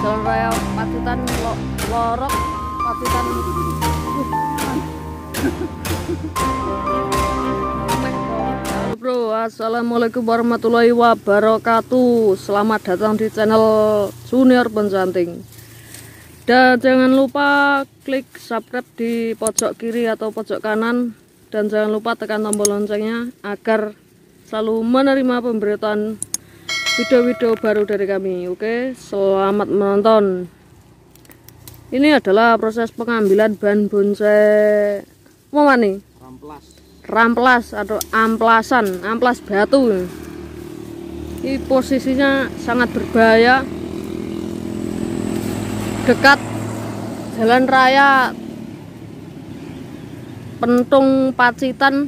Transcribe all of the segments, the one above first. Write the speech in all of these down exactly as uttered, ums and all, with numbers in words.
Jalan Raya Pacitan Lo, Lorok Pacitan. Halo bro, assalamualaikum warahmatullahi wabarakatuh. Selamat datang di channel Junior Pencanting. Dan jangan lupa klik subscribe di pojok kiri atau pojok kanan. Dan jangan lupa tekan tombol loncengnya agar selalu menerima pemberitaan video-video baru dari kami. Oke, selamat menonton. Ini adalah proses pengambilan bahan bonsai apa nih? Ramplas. Ramplas atau amplasan, amplas batu. Ini posisinya sangat berbahaya. Dekat jalan raya Pentung Pacitan.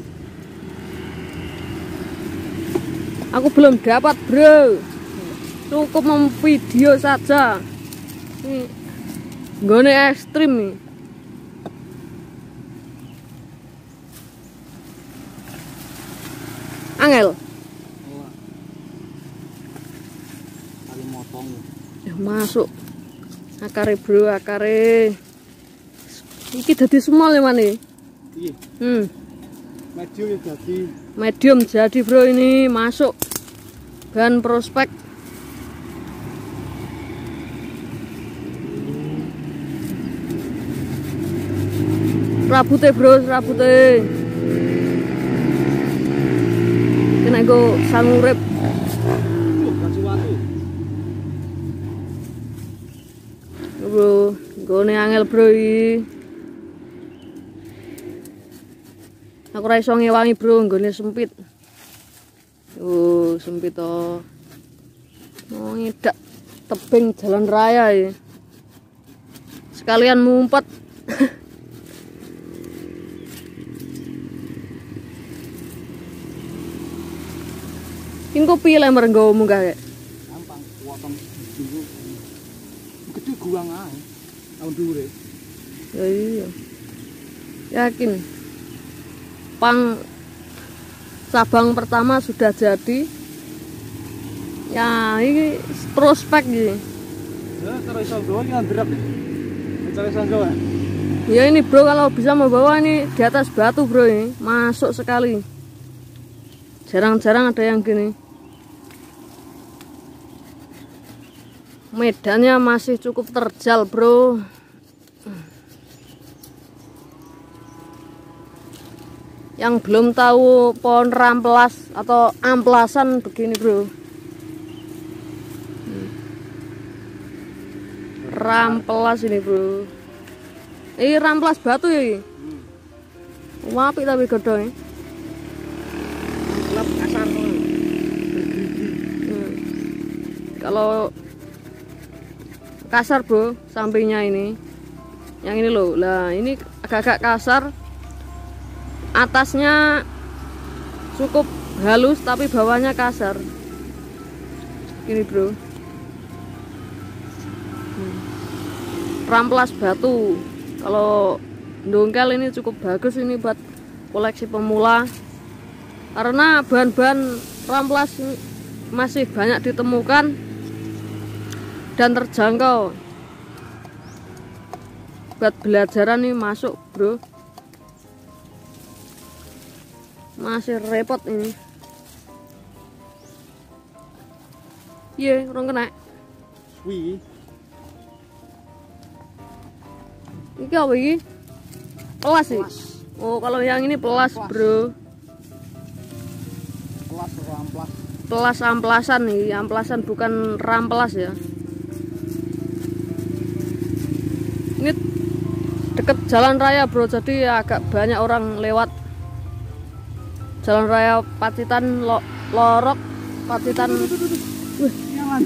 Aku belum dapat bro, cukup memvideo saja. Ini nggone ekstrim nih. Angel kali motong ya, masuk akare bro, akare iki dadi semua ya mana? Iya. Hmm. Medium ya jadi. Medium jadi bro, ini masuk bahan prospek. Rabute bro, rabute. Kena go sangurep. Tuh, kasih waktu. Bro, gone angel bro iki. Aku ora iso ngewangi bro, nggone sempit. Oh, sempit to. Mau ngedak tebing jalan raya ya. Sekalian ngumpet. Ini kok piye lek merenggo munggah kek? Gampang, potong dulu. Gede guang ae. Tahun dhuwure. Ya iya. Yakin. Pang cabang pertama sudah jadi. Ya, ini prospek iki. Ya, cara iso nggawa iki andrep. Cara iso nggawa. Ya ini bro, kalau bisa membawa ini di atas batu bro, ini masuk sekali. Jarang-jarang ada yang gini. Medannya masih cukup terjal bro. Yang belum tahu pohon ramplas atau amplasan begini bro. Ramplas ini bro. Ini ramplas batu ya ini. Wapi tapi gedhe. Gelap kasar tuh. Hmm. Kalau kasar bro, sampingnya ini. Yang ini loh. Lah, ini agak-agak kasar. Atasnya cukup halus tapi bawahnya kasar. Ini bro. Hmm. Ramplas batu. Kalau dongkel ini cukup bagus ini buat koleksi pemula. Karena bahan-bahan ramplas masih banyak ditemukan dan terjangkau. Buat belajaran nih masuk bro. Masih repot ini. Iya, orang kena. Wih. Ini apa ini? Pelas sih. Oh, kalau yang ini pelas, Pelas. bro. Pelas ramplas. Pelas amplasan nih, amplasan bukan ramplas ya. Ini deket jalan raya bro, jadi agak banyak orang lewat. Jalan raya Pacitan Lo, Lorok Pacitan. Wih, Jangan.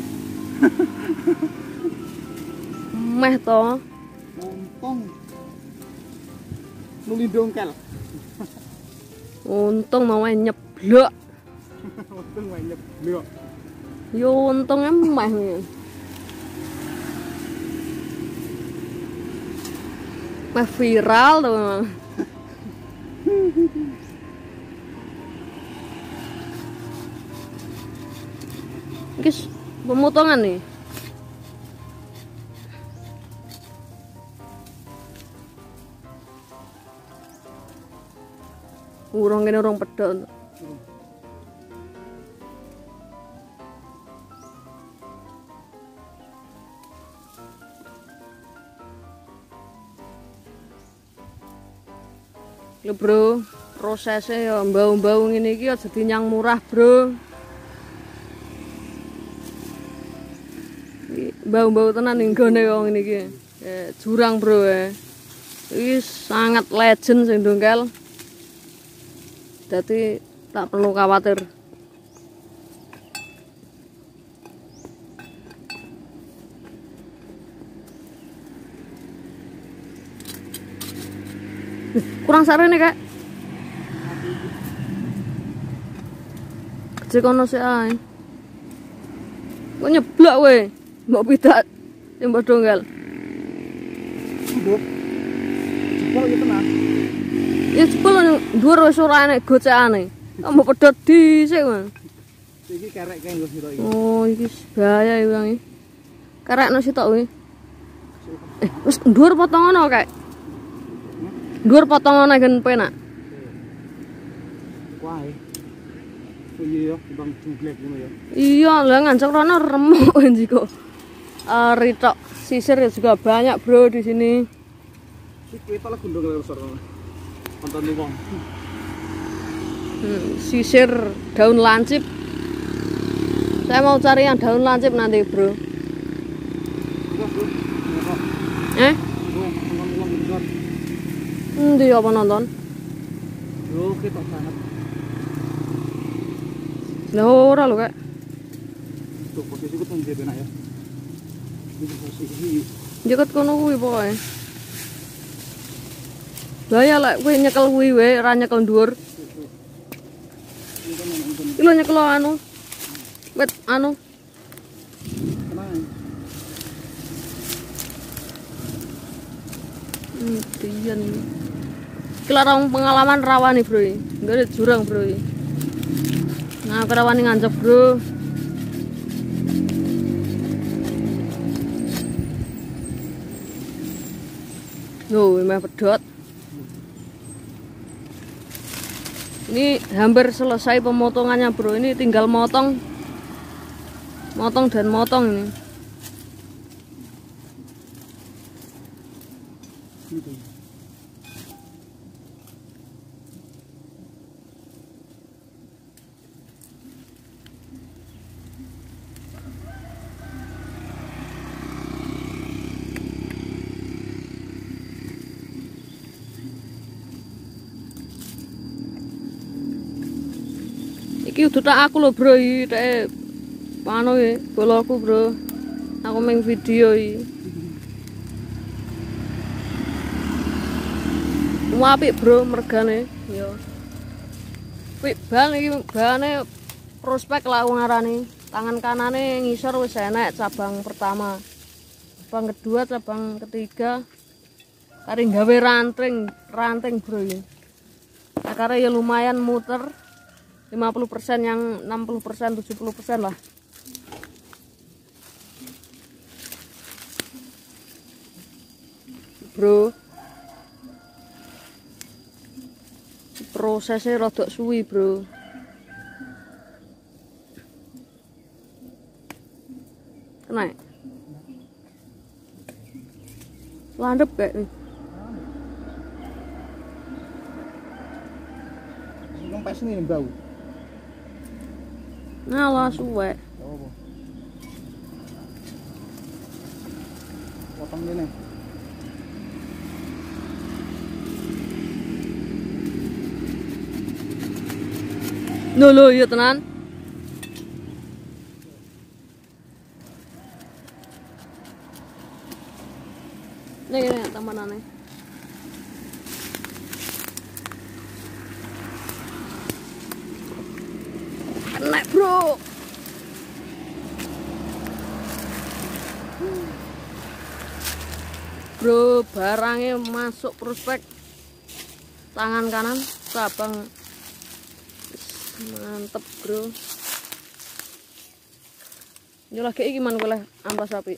meh toh. Untung. Nuli dongkel. Untung mau nyeblok. Untung wae nyeblok. Yo untungnya meh nih. Meh viral tuh. Guys, pemotongan nih. Urung kene urung pedhot. Lho bro, prosesnya ya mbau-mbau ngene iki aja dinyang murah, bro. Mbau-mbau tenan ning gone wong ngene iki. Eh, jurang, bro. Eh. Iki sangat legend sing dongkel. Dadi tak perlu khawatir. Kurang sarene, Kak. Kecil kono sik ae. Kok nyeblak we? Mbok pidak sing padha nggal. Mbok. Jebol ya tenan. Ya jebol dhuwur wis ora enek gocekane. Kok mbok pedhot dhisik, Mas. Iki kerek kae nggo sira iki. Oh, iki bahaya iki, Bang. Kerekno sitok kuwi. Eh, wis dhuwur potongono, Kak. Dhuwur potongane gen penak. Wae. Iya ya, bang jumblek ngono ya. Iya, lah ngancok rono remuk njiko. Eh ritok sisir juga banyak, bro, di sini. Iki kita lah gundung lho sor. Konton wong. Hmm, sisir daun lancip. Saya mau cari yang daun lancip nanti, bro. Iya, bro. Eh? Konton wong besar. Endi apa nonton? Yo, ketok banget. Lah ora lho, Kak. Tuh posisi ku tengge benak ya. Iki posisi. Njeket kono kuwi pokoke. Bahaya lek kowe nyekel kuwi wae ora nyekel dhuwur. Iki lho nyekel anu. Wet anu. Tenang. Hmm, dian. Iki larang pengalaman rawan nih, bro. Enggak ada jurang, bro. Nah, kerawan ngancep, bro. Loh, memang pedot. Ini hampir selesai pemotongannya, bro. Ini tinggal motong. Motong dan motong ini. Gitu. Iki udah tak aku loh, bro. Iki tak anu ya, boloku, bro. Aku main video iki. Apik, bro, mergane. Yo. Kuwi ban iki bane prospek lah wong ngarani. Tangan kanane ngisor wis enek cabang pertama. Cabang kedua, cabang ketiga. Kari gawe ranting, ranting, bro iki. Akarnya ya lumayan muter. lima puluh persen yang enam puluh persen, tujuh puluh persen lah. Bro. Prosesnya rodok suwi, bro. Kena. Landep kayak nih. Wong pas ini bau. Ngalah suwe. Oh. Potong gini. Lho lho iya tenan. Nih ini temanane. Kena, bro. Bro, barangnya masuk prospek. Tangan kanan cabang. Mantep, bro. Ini lagi gimana boleh ampas sapi.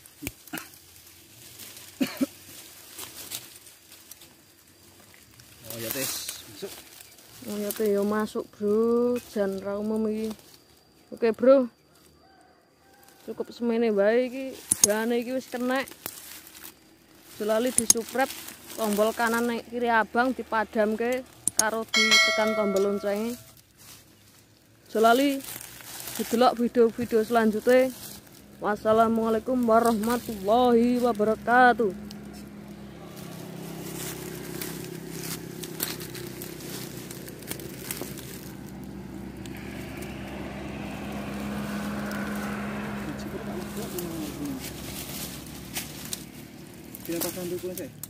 Oh ya tes, masuk. Oyote yo masuk bro, jan ra umum iki. Oke bro, cukup semene bae iki, jane iki wis kenek. Jelali di-subscribe, tombol kanan kiri abang dipadamke karo ditekan tombol loncengnya. Jelali didelok video-video selanjutnya. Wassalamualaikum warahmatullahi wabarakatuh. Dia pasang dulu saya.